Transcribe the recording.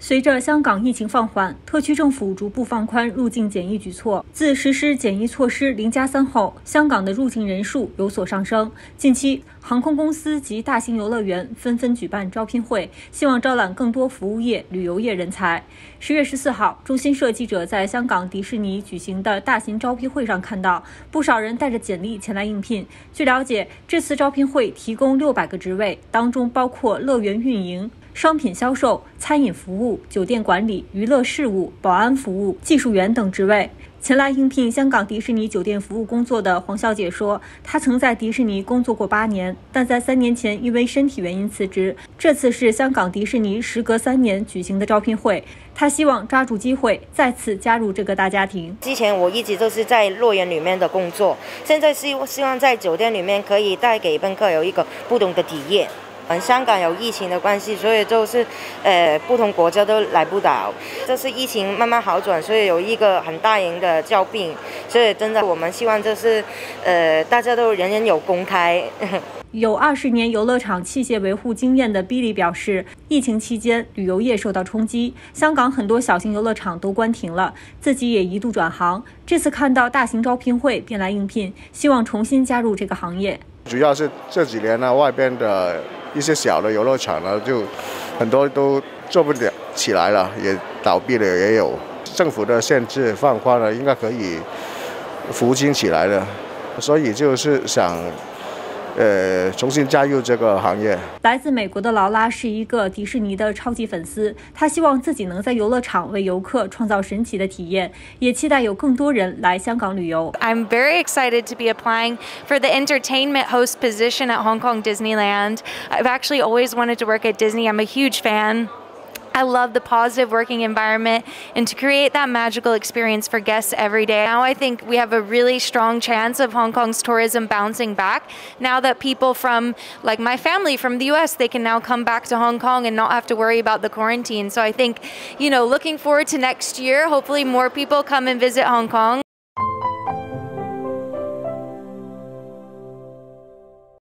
随着香港疫情放缓，特区政府逐步放宽入境检疫举措。自实施检疫措施0+3后，香港的入境人数有所上升。近期，航空公司及大型游乐园纷纷举办招聘会，希望招揽更多服务业、旅游业人才。10月14号，中新社记者在香港迪士尼举行的大型招聘会上看到，不少人带着简历前来应聘。据了解，这次招聘会提供600个职位，当中包括乐园运营、商品销售、餐饮服务、酒店管理、娱乐事务、保安服务、技术员等职位。前来应聘香港迪士尼酒店服务工作的黄小姐说，她曾在迪士尼工作过8年，但在3年前因为身体原因辞职。这次是香港迪士尼时隔3年举行的招聘会，她希望抓住机会再次加入这个大家庭。 之前我一直都是在乐园里面的工作，现在希望在酒店里面可以带给宾客有一个不同的体验。香港有疫情的关系，所以就是不同国家都来不到。这是疫情慢慢好转，所以有一个很大型的招聘，所以真的我们希望就是大家都人人有公开。 有20年游乐场器械维护经验的 Billy 表示，疫情期间旅游业受到冲击，香港很多小型游乐场都关停了，自己也一度转行。这次看到大型招聘会便来应聘，希望重新加入这个行业。 主要是这几年呢，外边的一些小的游乐场呢，就很多都做不了起来了，也倒闭了，也有政府的限制放宽了，应该可以复兴起来了，所以就是想重新加入这个行业。 来自美国的劳拉是一个迪士尼的超级粉丝，她希望自己能在游乐场为游客创造神奇的体验，也期待有更多人来香港旅游。 I'm very excited to be applying for the entertainment host position at Hong Kong Disneyland. I've actually always wanted to work at Disney. I'm a huge fan. I love the positive working environment and to create that magical experience for guests every day. Now I think we have a really strong chance of Hong Kong's tourism bouncing back. Now that people from, like my family from the US, they can now come back to Hong Kong and not have to worry about the quarantine. So I think, looking forward to next year, hopefully more people come and visit Hong Kong.